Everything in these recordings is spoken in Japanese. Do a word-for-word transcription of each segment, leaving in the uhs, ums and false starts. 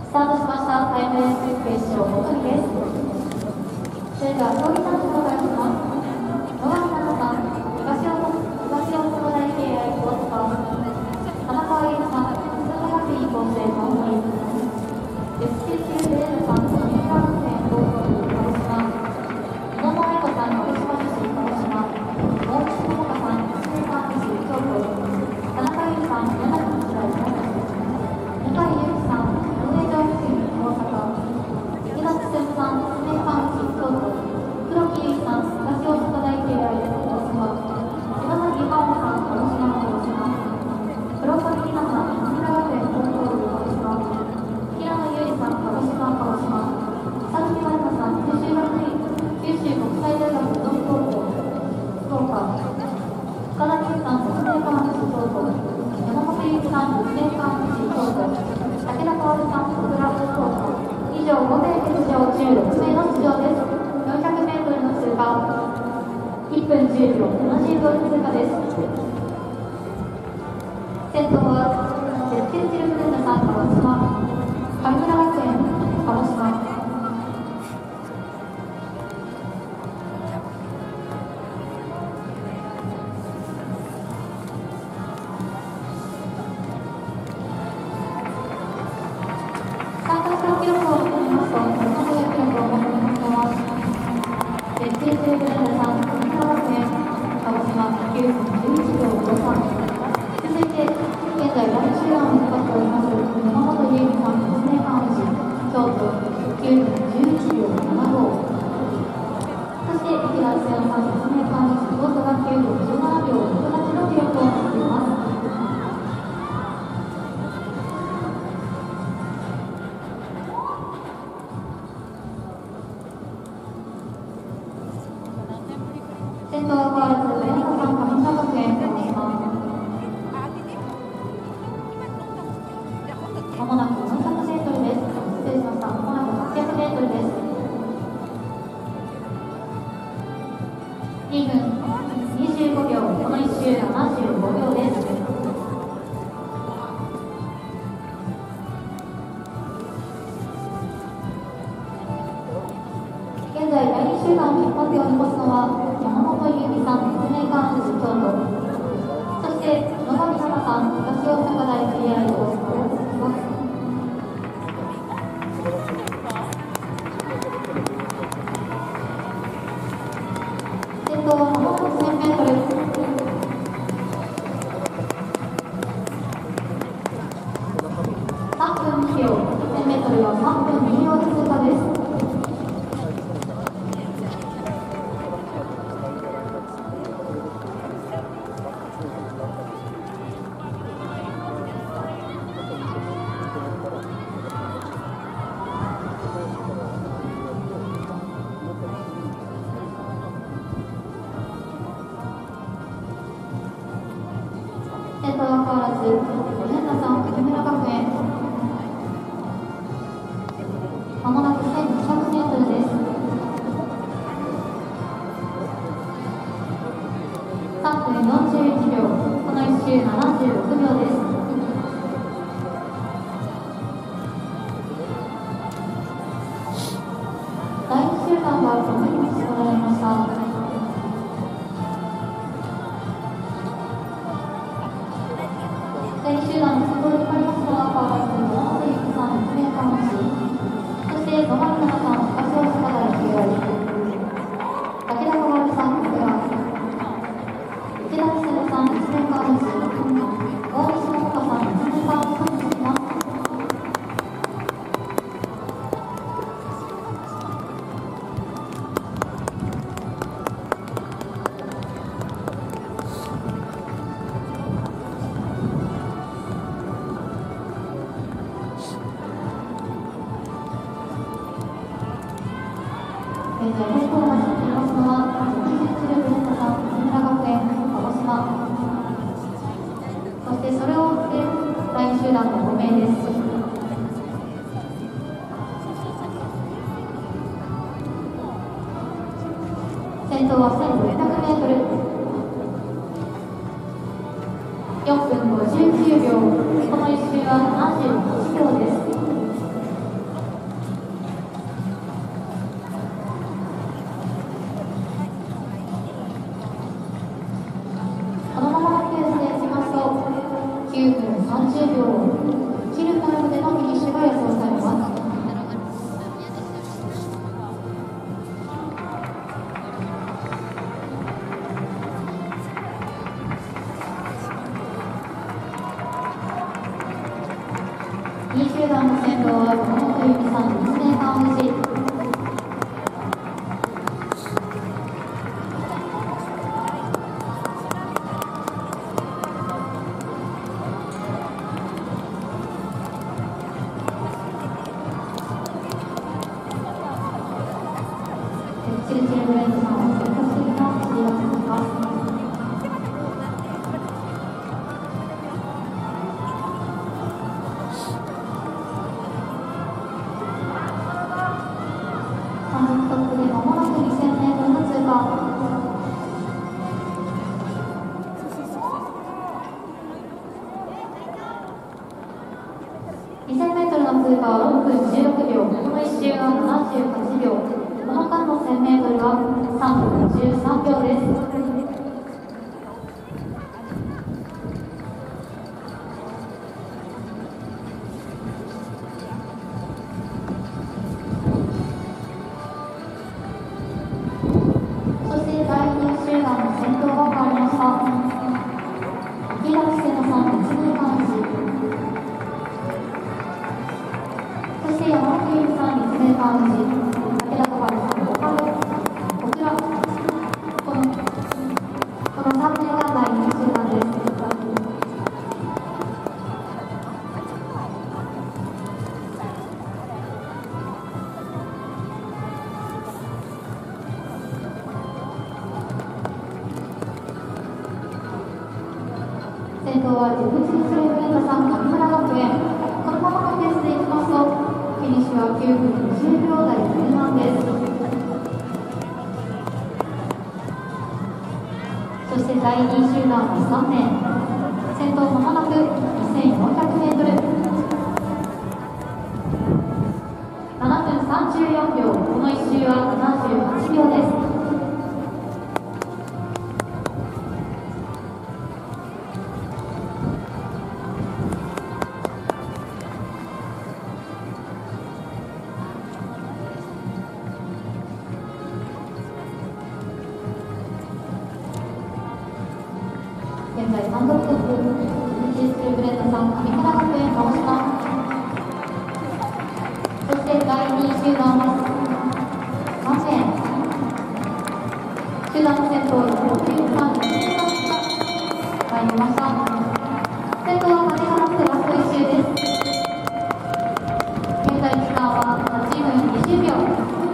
スタートしましたタイムレース決勝ご組です。それでは競技担当からします。野上奈々さん、東大東大阪大敬愛大阪、玉川優さん、鈴鹿学院高専青森、エスキューキューベールさん、三浦学園高校鹿児島、野々愛子さん、福島市鹿児島、大西桃香さん、静岡市京都、田中優さん、山口日大長崎、向井祐樹さん、運営上付近大阪、池田進さん、スメーカー市京都、黒木優さん、東大阪大敬愛大阪、岩崎真央さん、鹿児島鹿児島、黒崎里奈さん、三浦学園高校鹿児島、平野優里さん、鹿児島鹿児島、佐々木真理香さん、九州学院九州国際大学附属高校福岡、深田優さん、スメーカー市京都、山本優樹さん、スメーカー市京都、武田薫さん、小倉福岡、以上ご名欠場じゅうろく名の出場です。よんひゃくメートルの通過いっぷんじゅうびょうななじゅうご通過です。先頭はゼッケンジルフルーナさん、鹿児島、神村学園鹿児島、参加標記録を含めますと、参加標記録を持っていますのは、ゼッケンジルフルーナさん、神村学園鹿児島きゅうふんじゅういちびょうごさん、続いて現在第一集団を引っ張っております山本優樹さん、スメーカー市京都きゅうふんじゅういちびょうななご、そして池田千代さん、スメーカー市京都がきゅうふんじゅうななびょうろくはちの記録を持っています。先頭は変わらず上中さん、神村学園鹿児島、まもなくよんひゃくメートルです。失礼しました。まもなくはっぴゃくメートルです。にふんにじゅうごびょう、このいっ周ななじゅうごびょうです。現在第二集団を引っ張っておりますのは山本優樹さん、スメーカー市京都、そして野上奈々さん、東大阪大敬愛大阪です。先頭はまもなくせんメートル。さんぷんにびょう、せんメートルはさんぷんにびょうで通過です。先頭は変わらず上田さん、神村学園、まもなくせんにひゃくメートルです。さんぷんよんじゅういちびょう、このいっ周ななじゅうろくびょうです。第一集団がごふんに絞られました。第二集団の先頭で引っ張りますのは変わらず山本優樹さん、スメーカー市、そして野上奈々さん、東大阪大敬愛、武田薫さん、小倉、池田千代さん、スメーカー市、大西桃香さん、スメーカー市に進みます。現在トップを走っていますのはゼッケンジルフルーナさん、神村学園鹿児島、そしてそれを追って第二集団のご名です。先頭はせんろっぴゃくメートル、よんぷんごじゅうきゅうびょう、このいっ周はななじゅうはちびょうです。 にい集団の先頭は山本由美さん、立命館宇治。チルチルブレンドさんは積極的な走りが続きます。単独トップで間もなくにせんメートルの通過。にせんメートルの通過はろっぷんじゅうろくびょう、このいっ周はななじゅうはちびょう。この間のせんメートルはさんぷんじゅうさんびょうです。そしてだいに集団の先頭が変わりました。池田千乃さん、立命館宇治。そして山本由美さん、立命館宇治。武田小春さん、岡部。こちら、この、このさんめいがだいに集団です。先頭はジェフチルスレブレンドさん、神村学園。このままのペースでいきますと、フィニッシュはきゅうふんにじゅうびょうだいぜん半です。そしてだいに集団はさんめい。先頭まもなくにせんよんひゃくメートル。ななふんさんじゅうよんびょう、このいっ周はななじゅうはちびょうです。現在単独トップ、ジェフチルブレンドさん、神村学園、鹿児島。そしてだいに集団はさんめい。集団の先頭は山本由美さん、立命館宇治が入りました。先頭は鐘が鳴ってラストいっ周です。現在時間ははちふんにじゅうびょう。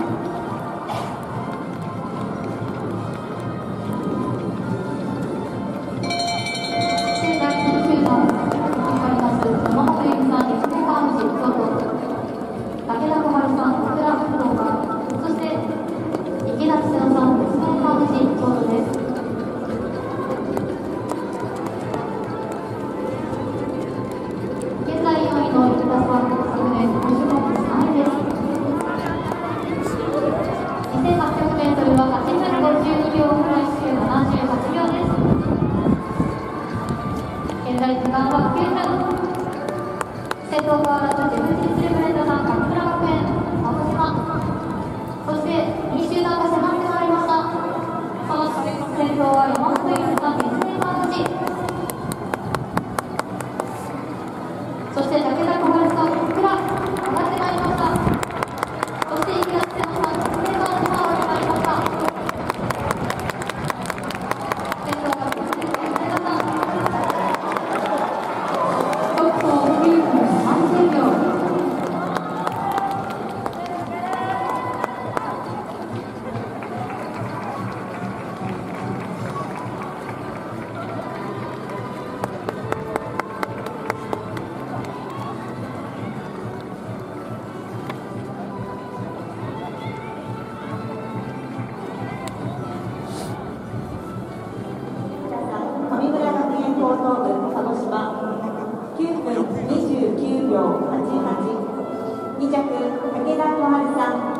現在時間はきゅうふん。先頭変わらずジェフチルスレブレンドさん、神村学園、鹿児島。そしてに集団が迫ってまいりました。その先頭は山本由美さん、立命館宇治。そして武田小春さん、小倉、上がってまいりました。そして池田千乃さん、立命館宇治も上がってまいりました。先頭がジェフチルスレブレンドさん。 高等部鹿児島きゅうふんにじゅうきゅうびょうはちじゅうはち。に着武田小春さん